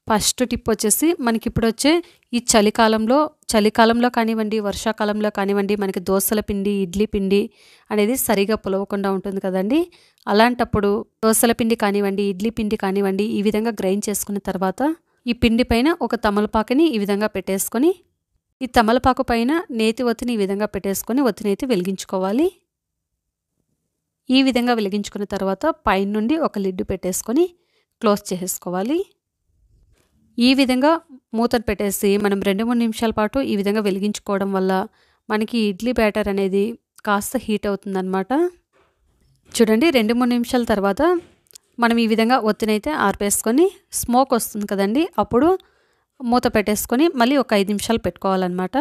First tip వచ్చేసి మనకి ఇప్పుడు వచ్చే ఈ చలికాలంలో కానివ్వండి, వర్షాకాలంలో కానివ్వండి, మనకి దోసల పిండి, ఇడ్లీ పిండి అనేది సరిగా పులవకుండా ఉంటుంది కదండి. అలాంటప్పుడు దోసల పిండి కానివ్వండి, ఇడ్లీ పిండి కానివ్వండి, ఈ విధంగా గ్రైండ్ చేసుకున్న తర్వాత ఈ పిండి పైన ఒక తమలపాకుని ఈ విధంగా పెట్టేసుకొని, ఈ తమలపాకు పైన నేతి ఒత్తిని ఈ విధంగా పెట్టేసుకొని ఒత్తినైతే వెలిగించుకోవాలి. ఈ విధంగా వెలిగించుకున్న తర్వాత పైన నుండి ఒక లిడ్ పెట్టేసుకొని క్లోజ్ చేసేసుకోవాలి. ఈ విధంగా మూతను పెట్టేసి మనం 2-3 నిమిషాల పాటు ఈ విధంగా వెలిగించుకోవడం వల్ల మనకి ఇడ్లీ బ్యాటర్ అనేది కాస్త హీట్ అవుతుందన్నమాట. చూడండి, 2-3 నిమిషాల తర్వాత మనం ఈ విధంగా ఒత్తినైతే ఆర్పేసుకొని స్మోక్ వస్తుంది కదండి, అప్పుడు మూత పెట్టేసుకొని మళ్ళీ ఒక 5 నిమిషాలు పెట్టుకోవాలన్నమాట.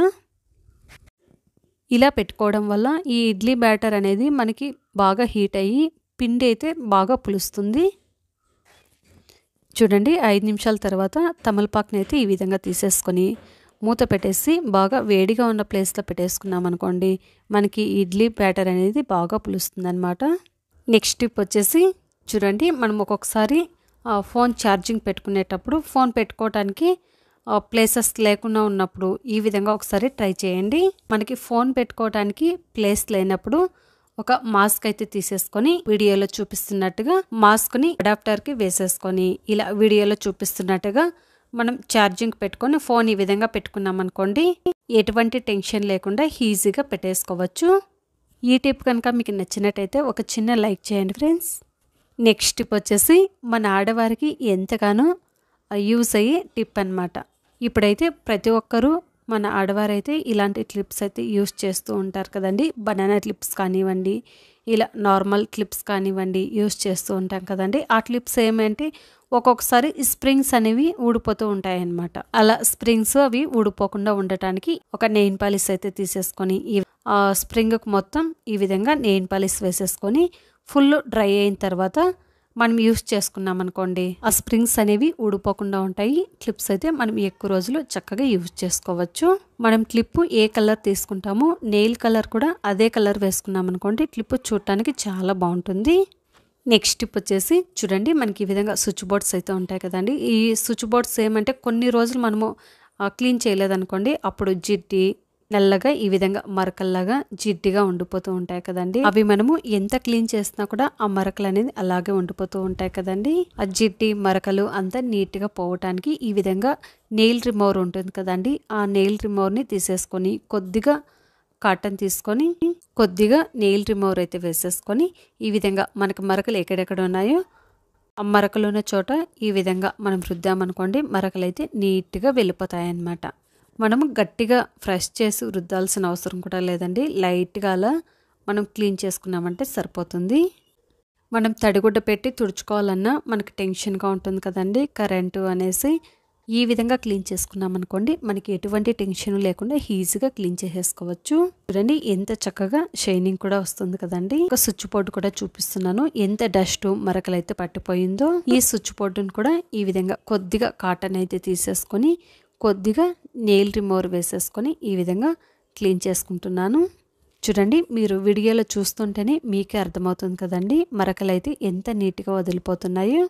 ఇలా పెట్టుకోవడం వల్ల ఈ ఇడ్లీ బ్యాటర్ అనేది మనకి బాగా హీట్ అయ్యి పిండి అయితే బాగా పులుస్తుంది. చూడండి, 5 నిమిషాల తర్వాత తమలపాకుని అయితే ఈ విధంగా తీసేసుకొని మూత పెట్టేసి బాగా వేడిగా ఉన్న ప్లేస్లో పెట్టేసుకున్నాం అనుకోండి, మనకి ఇడ్లీ బ్యాటర్ అనేది బాగా పులుస్తుంది అనమాట. నెక్స్ట్ టిప్ వచ్చేసి చూడండి, మనం ఒక్కొక్కసారి ఫోన్ ఛార్జింగ్ పెట్టుకునేటప్పుడు ఫోన్ పెట్టుకోవడానికి ప్లేసెస్ లేకుండా ఉన్నప్పుడు ఈ విధంగా ఒకసారి ట్రై చేయండి. మనకి ఫోన్ పెట్టుకోవడానికి ప్లేస్ లేనప్పుడు ఒక మాస్క్ అయితే తీసేసుకొని వీడియోలో చూపిస్తున్నట్టుగా మాస్క్ని అడాప్టర్కి వేసేసుకొని ఇలా వీడియోలో చూపిస్తున్నట్టుగా మనం ఛార్జింగ్ పెట్టుకొని ఫోన్ ఈ విధంగా పెట్టుకున్నాం అనుకోండి, ఎటువంటి టెన్షన్ లేకుండా ఈజీగా పెట్టేసుకోవచ్చు. ఈ టిప్ కనుక మీకు నచ్చినట్టయితే ఒక చిన్న లైక్ చేయండి ఫ్రెండ్స్. నెక్స్ట్ టిప్ వచ్చేసి మన ఆడవారికి ఎంతగానో యూస్ అయ్యే టిప్ అన్నమాట. ఇప్పుడైతే ప్రతి ఒక్కరూ మన ఆడవారైతే ఇలాంటి క్లిప్స్ అయితే యూస్ చేస్తూ ఉంటారు కదండి. బనానా క్లిప్స్ కానివ్వండి, ఇలా నార్మల్ క్లిప్స్ కానివ్వండి యూస్ చేస్తూ ఉంటాం కదండి. ఆ క్లిప్స్ ఏమంటే ఒక్కొక్కసారి స్ప్రింగ్స్ అనేవి ఊడిపోతూ ఉంటాయన్నమాట. అలా స్ప్రింగ్స్ అవి ఊడిపోకుండా ఉండటానికి ఒక నెయిల్ పాలిష్ అయితే తీసేసుకొని ఆ స్ప్రింగ్కి మొత్తం ఈ విధంగా నెయిల్ పాలిష్ వేసేసుకొని ఫుల్ డ్రై అయిన తర్వాత మనం యూస్ చేసుకున్నాం అనుకోండి, ఆ స్ప్రింగ్స్ అనేవి ఊడిపోకుండా ఉంటాయి. క్లిప్స్ అయితే మనం ఎక్కువ రోజులు చక్కగా యూజ్ చేసుకోవచ్చు. మనం క్లిప్ ఏ కలర్ తీసుకుంటామో నెయిల్ కలర్ కూడా అదే కలర్ వేసుకున్నాం అనుకోండి, క్లిప్ చూడటానికి చాలా బాగుంటుంది. నెక్స్ట్ టిప్ వచ్చేసి చూడండి, మనకి ఈ విధంగా స్విచ్ బోర్డ్స్ అయితే ఉంటాయి కదండి. ఈ స్విచ్ బోర్డ్స్ ఏమంటే కొన్ని రోజులు మనము క్లీన్ చేయలేదనుకోండి, అప్పుడు జిడ్డి నల్లగా ఈ విధంగా మరకల్లాగా జిడ్డిగా ఉండిపోతూ ఉంటాయి కదండి. అవి మనము ఎంత క్లీన్ చేసినా కూడా ఆ మరకలు అనేది అలాగే ఉండిపోతూ ఉంటాయి కదండి. ఆ జిడ్డి మరకలు అంతా నీట్గా పోవటానికి ఈ విధంగా నెయిల్ రిమూవర్ ఉంటుంది కదండి, ఆ నెయిల్ రిమూవర్ని తీసేసుకొని కొద్దిగా కాటన్ తీసుకొని కొద్దిగా నెయిల్ రిమూవర్ అయితే వేసేసుకొని ఈ విధంగా మనకు మరకలు ఎక్కడెక్కడ ఉన్నాయో ఆ మరకలు ఉన్న చోట ఈ విధంగా మనం రుద్దామనుకోండి, మరకలు అయితే నీట్గా వెళ్ళిపోతాయి అన్నమాట. మనము గట్టిగా ఫ్రెష్ చేసి రుద్దాల్సిన అవసరం కూడా లేదండి. లైట్గా అలా మనం క్లీన్ చేసుకున్నామంటే సరిపోతుంది. మనం తడిగుడ్డ పెట్టి తుడుచుకోవాలన్నా మనకి టెన్షన్గా ఉంటుంది కదండి, కరెంటు అనేసి. ఈ విధంగా క్లీన్ చేసుకున్నాం అనుకోండి, మనకి ఎటువంటి టెన్షన్ లేకుండా ఈజీగా క్లీన్ చేసేసుకోవచ్చు. చూడండి, ఎంత చక్కగా షైనింగ్ కూడా వస్తుంది కదండి. ఒక స్విచ్ బోర్డు కూడా చూపిస్తున్నాను, ఎంత డస్ట్ మరకలు అయితే పట్టిపోయిందో. ఈ స్విచ్ బోర్డును కూడా ఈ విధంగా కొద్దిగా కాటన్ అయితే తీసేసుకొని కొద్దిగా నెయిల్ రిమూవర్ వేసేసుకొని ఈ విధంగా క్లీన్ చేసుకుంటున్నాను. చూడండి, మీరు వీడియోలో చూస్తుంటేనే మీకే అర్థమవుతుంది కదండి, మరకలు అయితే ఎంత నీట్గా వదిలిపోతున్నాయో.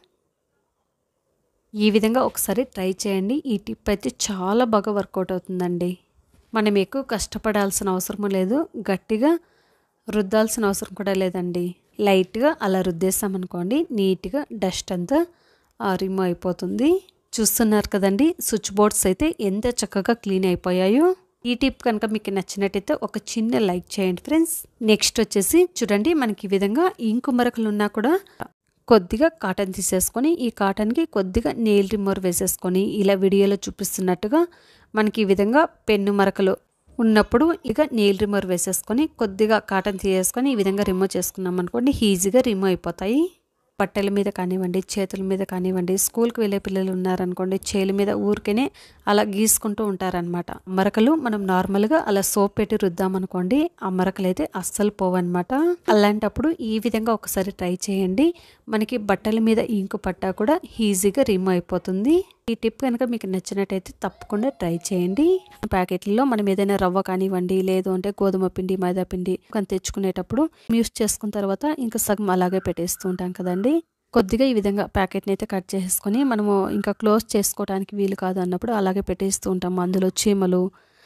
ఈ విధంగా ఒకసారి ట్రై చేయండి. ఈ టిప్ అయితే చాలా బాగా వర్కౌట్ అవుతుందండి. మనం ఎక్కువ కష్టపడాల్సిన అవసరం లేదు, గట్టిగా రుద్దాల్సిన అవసరం కూడా లేదండి. లైట్గా అలా రుద్దేసామనుకోండి, నీట్గా డస్ట్ అంతా రిమూవ్ అయిపోతుంది. చూస్తున్నారు కదండి, స్విచ్ బోర్డ్స్ అయితే ఎంత చక్కగా క్లీన్ అయిపోయాయో. ఈ టిప్ కనుక మీకు నచ్చినట్టయితే ఒక చిన్న లైక్ చేయండి ఫ్రెండ్స్. నెక్స్ట్ వచ్చేసి చూడండి, మనకి ఈ విధంగా ఇంకు మరకలు ఉన్నా కూడా కొద్దిగా కాటన్ తీసేసుకొని ఈ కాటన్కి కొద్దిగా నెయిల్ రిమూవర్ వేసేసుకొని ఇలా వీడియోలో చూపిస్తున్నట్టుగా మనకి ఈ విధంగా పెన్ను మరకలు ఉన్నప్పుడు ఇక నెయిల్ రిమూవర్ వేసేసుకొని కొద్దిగా కాటన్ తీసేసుకొని ఈ విధంగా రిమూవ్ చేసుకున్నాం అనుకోండి, ఈజీగా రిమూవ్ అయిపోతాయి. బట్టల మీద కానివ్వండి, చేతుల మీద కానివ్వండి, స్కూల్కి వెళ్ళే పిల్లలు ఉన్నారనుకోండి, చేతుల మీద ఊరికేనే అలా గీసుకుంటూ ఉంటారనమాట. మరకలు మనం నార్మల్గా అలా సోప్ పెట్టి రుద్దామనుకోండి, ఆ మరకలు అయితే అస్సలు పోవన్నమాట. అలాంటప్పుడు ఈ విధంగా ఒకసారి ట్రై చేయండి. మనకి బట్టల మీద ఇంకు పట్టా కూడా ఈజీగా రిమూవ్ అయిపోతుంది. ఈ టిప్ కనుక మీకు నచ్చినట్టయితే తప్పకుండా ట్రై చేయండి. ప్యాకెట్లలో మనం ఏదైనా రవ్వ కానివ్వండి, లేదు అంటే గోధుమ పిండి, మైదా పిండి కానీ తెచ్చుకునేటప్పుడు యూస్ చేసుకున్న తర్వాత ఇంకా సగం అలాగే పెట్టేస్తూ ఉంటాం కదండి. కొద్దిగా ఈ విధంగా ప్యాకెట్ని అయితే కట్ చేసుకొని మనము ఇంకా క్లోజ్ చేసుకోవడానికి వీలు కాదు అన్నప్పుడు అలాగే పెట్టేస్తూ ఉంటాము. అందులో చీమలు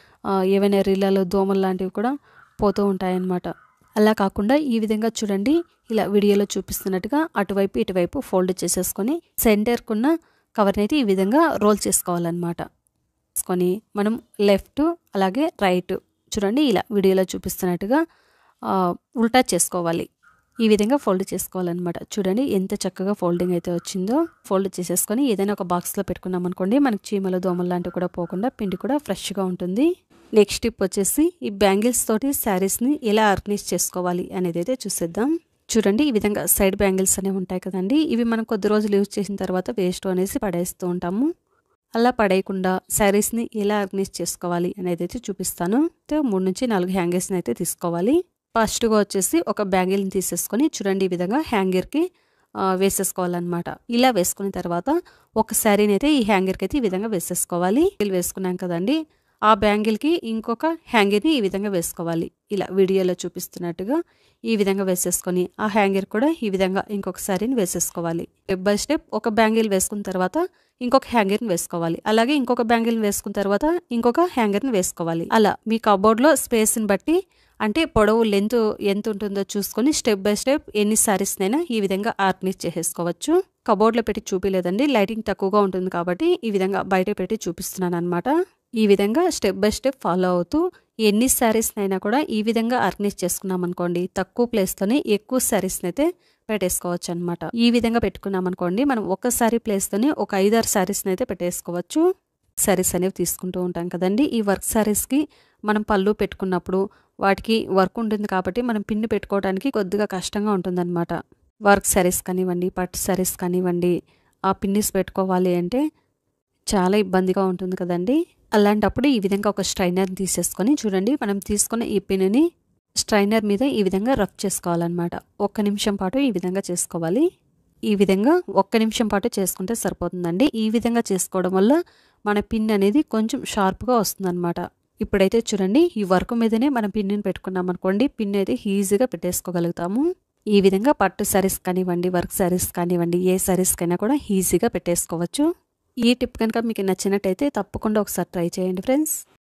ఏవైనా రిల్లలు దోమలు లాంటివి కూడా పోతూ ఉంటాయన్నమాట. అలా కాకుండా ఈ విధంగా చూడండి, ఇలా వీడియోలో చూపిస్తున్నట్టుగా అటువైపు ఇటువైపు ఫోల్డ్ చేసేసుకొని సెంటర్కున్న కవర్ని అయితే ఈ విధంగా రోల్ చేసుకోవాలన్నమాట. తీసుకొని మనం లెఫ్ట్ అలాగే రైట్ చూడండి ఇలా వీడియోలో చూపిస్తున్నట్టుగా ఉల్టా చేసుకోవాలి. ఈ విధంగా ఫోల్డ్ చేసుకోవాలన్నమాట. చూడండి ఎంత చక్కగా ఫోల్డింగ్ అయితే వచ్చిందో. ఫోల్డ్ చేసేసుకొని ఏదైనా ఒక బాక్స్లో పెట్టుకున్నాం అనుకోండి, మనకి చీమలు దోమలు లాంటివి కూడా పోకుండా పిండి కూడా ఫ్రెష్గా ఉంటుంది. నెక్స్ట్ టిప్ వచ్చేసి ఈ బ్యాంగిల్స్ తోటి శారీస్ని ఎలా ఆర్గనైజ్ చేసుకోవాలి అనేది అయితే చూసేద్దాం. చూడండి ఈ విధంగా సైడ్ బ్యాంగిల్స్ అనేవి ఉంటాయి కదండి, ఇవి మనం కొద్ది రోజులు యూజ్ చేసిన తర్వాత వేస్ట్ అనేసి పడేస్తూ ఉంటాము. అలా పడేయకుండా శారీస్ని ఎలా ఆర్గనైజ్ చేసుకోవాలి అనేది అయితే చూపిస్తాను. 3 నుంచి 4 హ్యాంగర్స్ని అయితే తీసుకోవాలి. ఫస్ట్గా వచ్చేసి ఒక బ్యాంగిల్ని తీసేసుకొని చూడండి ఈ విధంగా హ్యాంగర్కి వేసేసుకోవాలన్నమాట. ఇలా వేసుకున్న తర్వాత ఒక శారీని అయితే ఈ హ్యాంగర్కి అయితే ఈ విధంగా వేసేసుకోవాలి. వేసుకున్నాం కదండి, ఆ బ్యాంగిల్కి ఇంకొక హ్యాంగర్ని ఈ విధంగా వేసుకోవాలి. ఇలా వీడియోలో చూపిస్తున్నట్టుగా ఈ విధంగా వేసేసుకొని ఆ హ్యాంగర్ కూడా ఈ విధంగా ఇంకొక శారీని వేసేసుకోవాలి. స్టెప్ బై స్టెప్ ఒక బ్యాంగిల్ వేసుకున్న తర్వాత ఇంకొక హ్యాంగర్ని వేసుకోవాలి. అలాగే ఇంకొక బ్యాంగిల్ని వేసుకున్న తర్వాత ఇంకొక హ్యాంగర్ని వేసుకోవాలి. అలా మీ కబోర్డ్లో స్పేస్ని బట్టి అంటే పొడవు లెంత్ ఎంత ఉంటుందో చూసుకొని స్టెప్ బై స్టెప్ ఎన్ని శారీస్నైనా ఈ విధంగా ఆర్గనైజ్ చేసేసుకోవచ్చు. కబోర్డ్లో పెట్టి చూపిలేదండి, లైటింగ్ తక్కువగా ఉంటుంది కాబట్టి ఈ విధంగా బయట పెట్టి చూపిస్తున్నాను అనమాట. ఈ విధంగా స్టెప్ బై స్టెప్ ఫాలో అవుతూ ఎన్ని శారీస్నైనా కూడా ఈ విధంగా ఆర్గనైజ్ చేసుకున్నాం అనుకోండి, తక్కువ ప్లేస్తోనే ఎక్కువ శారీస్ని అయితే పెట్టేసుకోవచ్చు అనమాట. ఈ విధంగా పెట్టుకున్నాం అనుకోండి, మనం ఒక శారీ ప్లేస్తోనే ఒక 5-6 శారీస్ని అయితే పెట్టేసుకోవచ్చు. శారీస్ అనేవి తీసుకుంటూ ఉంటాం కదండి, ఈ వర్క్ శారీస్కి మనం పళ్ళు పెట్టుకున్నప్పుడు వాటికి వర్క్ ఉంటుంది కాబట్టి మనం పిన్ను పెట్టుకోవడానికి కొద్దిగా కష్టంగా ఉంటుందన్నమాట. వర్క్ శారీస్ కానివ్వండి, పట్టు శారీస్ కానివ్వండి, ఆ పిన్నిస్ పెట్టుకోవాలి అంటే చాలా ఇబ్బందిగా ఉంటుంది కదండి. అలాంటప్పుడు ఈ విధంగా ఒక స్ట్రైనర్ని తీసేసుకొని చూడండి, మనం తీసుకున్న ఈ పిన్ని స్ట్రైనర్ మీద ఈ విధంగా రబ్ చేసుకోవాలన్నమాట. 1 నిమిషం పాటు ఈ విధంగా చేసుకోవాలి. ఈ విధంగా 1 నిమిషం పాటు చేసుకుంటే సరిపోతుందండి. ఈ విధంగా చేసుకోవడం వల్ల మన పిన్ అనేది కొంచెం షార్ప్గా వస్తుందన్నమాట. ఇప్పుడైతే చూడండి, ఈ వర్క్ మీదనే మనం పిన్నిని పెట్టుకున్నాం అనుకోండి, పిన్ అయితే ఈజీగా పెట్టేసుకోగలుగుతాము. ఈ విధంగా పట్టు శారీస్ కానివ్వండి, వర్క్ శారీస్ కానివ్వండి, ఏ శారీస్కైనా కూడా ఈజీగా పెట్టేసుకోవచ్చు. ఈ టిప్ కనుక మీకు నచ్చినట్టయితే తప్పకుండా ఒకసారి ట్రై చేయండి ఫ్రెండ్స్.